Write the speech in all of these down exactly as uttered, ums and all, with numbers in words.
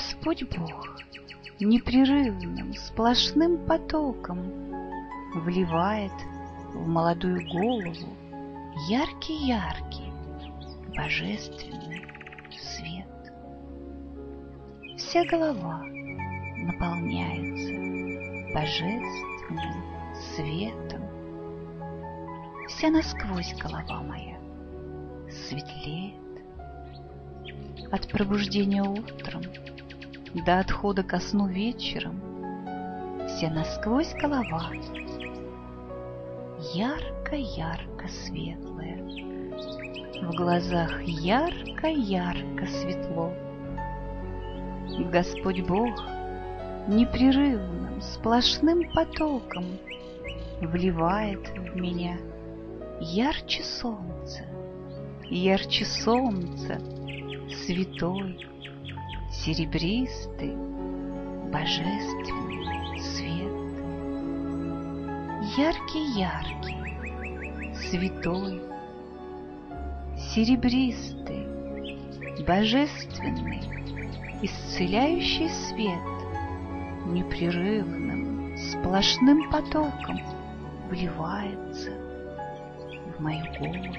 Господь Бог непрерывным сплошным потоком вливает в молодую голову яркий-яркий божественный свет. Вся голова наполняется божественным светом. Вся насквозь голова моя светлеет. От пробуждения утром до отхода ко сну вечером вся насквозь голова ярко-ярко светлая. В глазах ярко-ярко светло. Господь Бог непрерывным сплошным потоком вливает в меня ярче солнца, ярче солнца, святой, серебристый, божественный свет. Яркий-яркий, святой, серебристый, божественный, исцеляющий свет непрерывным сплошным потоком вливается в мою голову.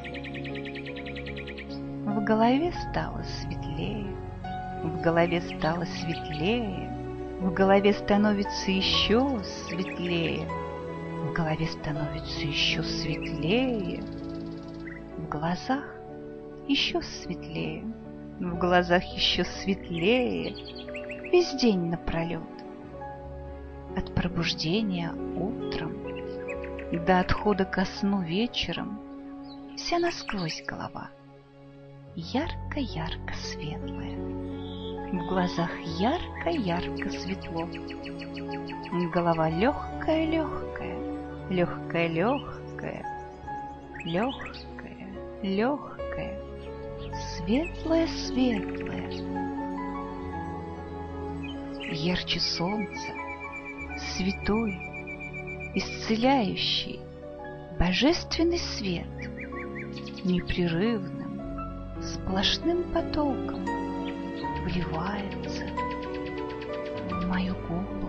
В голове стало светлее, в голове стало светлее, в голове становится еще светлее, в голове становится еще светлее, в глазах еще светлее, в глазах еще светлее, весь день напролет. От пробуждения утром до отхода ко сну вечером вся насквозь голова ярко-ярко светлая, в глазах ярко-ярко светло, голова легкая-легкая, легкая-легкая, легкая, легкая, светлая-светлая, ярче солнца, святой, исцеляющий, божественный свет непрерывным сплошным потоком вливается в мою голову.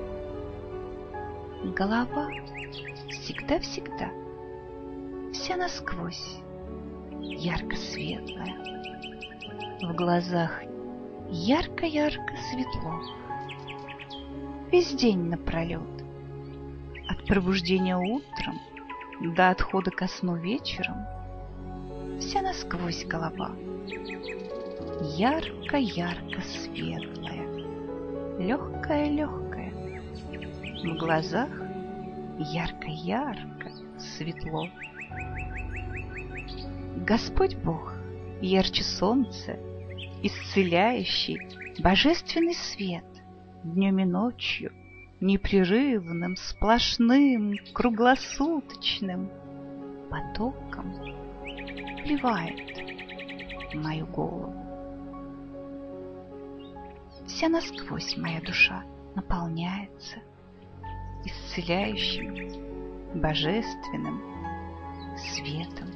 Голова всегда-всегда вся насквозь ярко светлая, в глазах ярко-ярко светло, весь день напролет. От пробуждения утром до отхода ко сну вечером вся насквозь голова ярко-ярко светлая, легкая-легкая, в глазах ярко-ярко светло. Господь Бог ярче солнца, исцеляющий, божественный свет днем и ночью, непрерывным, сплошным, круглосуточным потоком вливает в мою голову. Вся насквозь моя душа наполняется исцеляющим, божественным светом.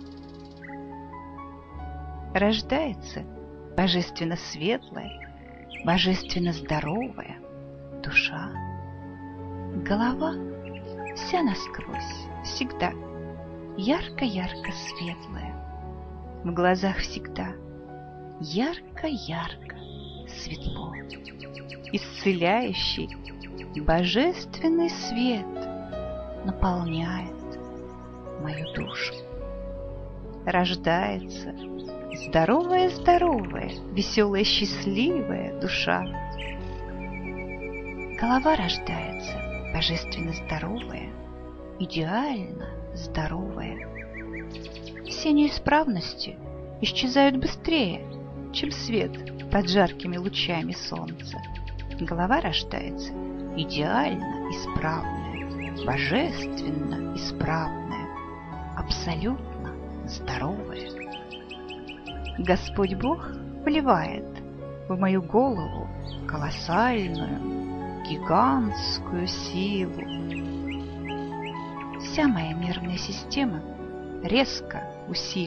Рождается божественно светлая, божественно здоровая душа. Голова вся насквозь, всегда ярко-ярко светлая, в глазах всегда ярко-ярко светло, исцеляющий, божественный свет наполняет мою душу. Рождается здоровая-здоровая, веселая, счастливая душа. Голова рождается божественно здоровая, идеально здоровая. Все неисправности исчезают быстрее, чем свет под жаркими лучами солнца. Голова рождается идеально исправная, божественно исправная, абсолютно здоровая. Господь Бог вливает в мою голову колоссальную, гигантскую силу. Вся моя нервная система резко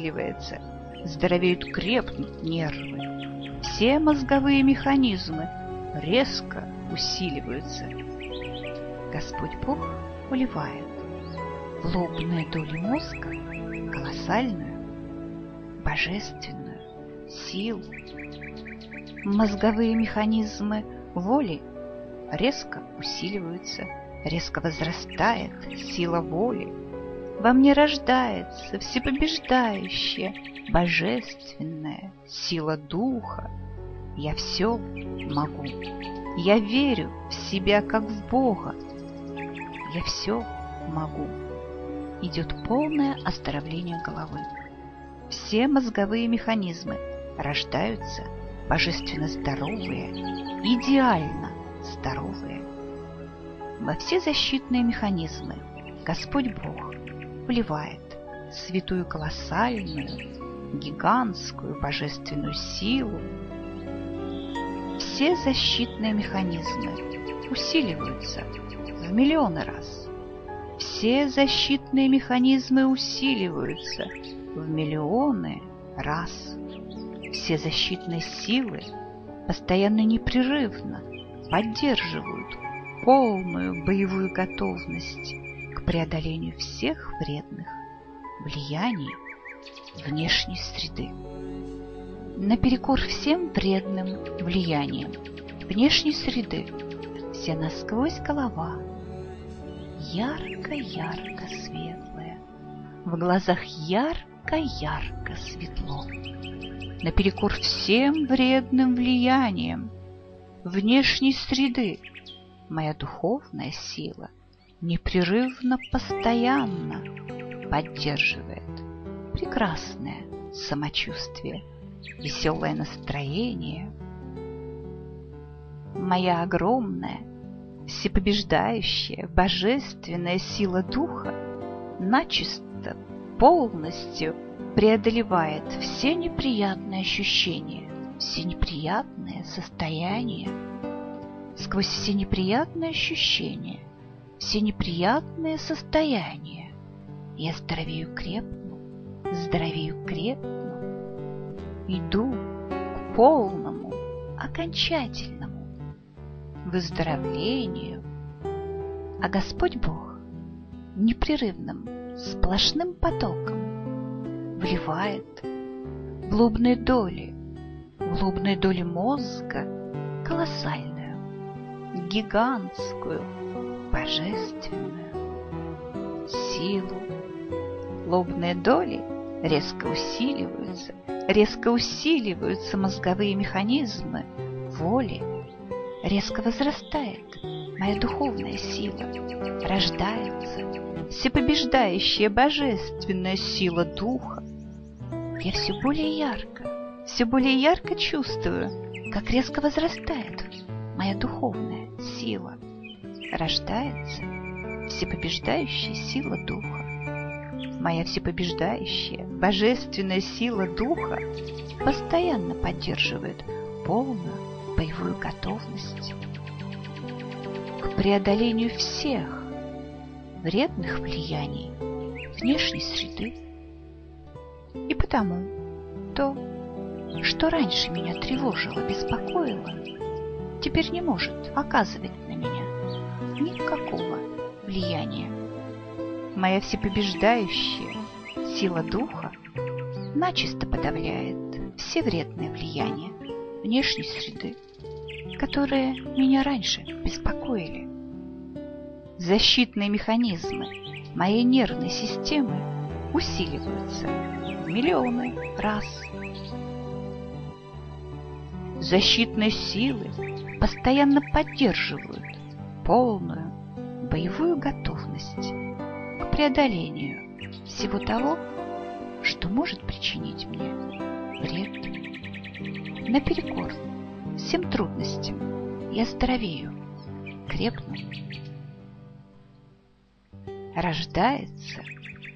усиливается, здоровеют, крепнут нервы. Все мозговые механизмы резко усиливаются. Господь Бог вливает в лобные доли мозга колоссальную, божественную силу. Мозговые механизмы воли резко усиливаются, резко возрастает сила воли. Во мне рождается всепобеждающая, божественная сила духа. Я все могу. Я верю в себя, как в Бога. Я все могу. Идет полное оздоровление головы. Все мозговые механизмы рождаются божественно здоровые, идеально здоровые. Во все защитные механизмы Господь Бог вливает святую колоссальную, гигантскую божественную силу. Все защитные механизмы усиливаются в миллионы раз. Все защитные механизмы усиливаются в миллионы раз. Все защитные силы постоянно непрерывно поддерживают полную боевую готовность к преодолению всех вредных влияний внешней среды. Наперекор всем вредным влияниям внешней среды вся насквозь голова ярко-ярко светлая, в глазах ярко-ярко светло. Наперекор всем вредным влияниям внешней среды моя духовная сила непрерывно, постоянно поддерживает прекрасное самочувствие, веселое настроение. Моя огромная, всепобеждающая, божественная сила духа начисто, полностью преодолевает все неприятные ощущения, все неприятные состояния. Сквозь все неприятные ощущения, все неприятные состояния я здоровею крепну, здоровею крепну, иду к полному, окончательному выздоровлению. А Господь Бог непрерывным, сплошным потоком вливает в лобные доли, в лобные доли мозга колоссальную, гигантскую, божественную силу. Лобные доли резко усиливаются, резко усиливаются мозговые механизмы воли, резко возрастает моя духовная сила, рождается всепобеждающая божественная сила духа. Я все более ярко, все более ярко чувствую, как резко возрастает моя духовная сила, рождается всепобеждающая сила духа. Моя всепобеждающая, божественная сила духа постоянно поддерживает полную боевую готовность к преодолению всех вредных влияний внешней среды. И потому то, что раньше меня тревожило, беспокоило, теперь не может оказывать на меня никакого влияния. Моя всепобеждающая сила духа начисто подавляет все вредные влияния внешней среды, которые меня раньше беспокоили. Защитные механизмы моей нервной системы усиливаются в миллионы раз. Защитные силы постоянно поддерживают полную боевую готовность к преодолению всего того, что может причинить мне вред. Наперекор всем трудностям я здоровею, крепну. Рождается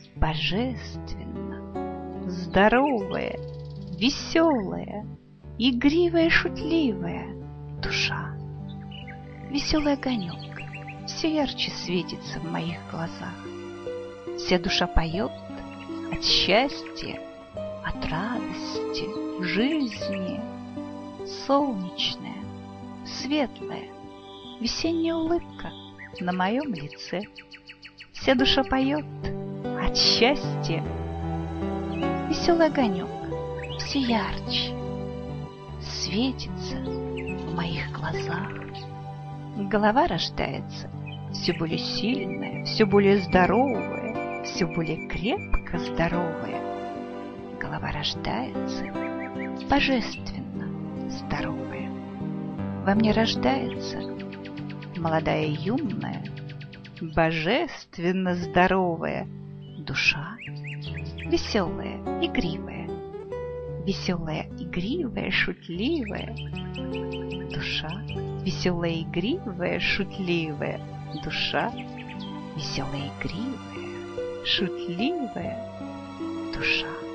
божественно, здоровая, веселая, игривая, шутливая душа. Веселый огонек все ярче светится в моих глазах. Вся душа поет от счастья, от радости, жизни. Солнечная, светлая, весенняя улыбка на моем лице. Вся душа поет от счастья. Веселый огонек все ярче светится в моих глазах. Голова рождается все более сильная, все более здоровая, все более крепко здоровая. Голова рождается божественно здоровая. Во мне рождается молодая и юная, божественно здоровая душа, веселая, игривая, веселая, игривая, шутливая душа, веселая, игривая, шутливая душа, веселая, игривая, шутливая душа.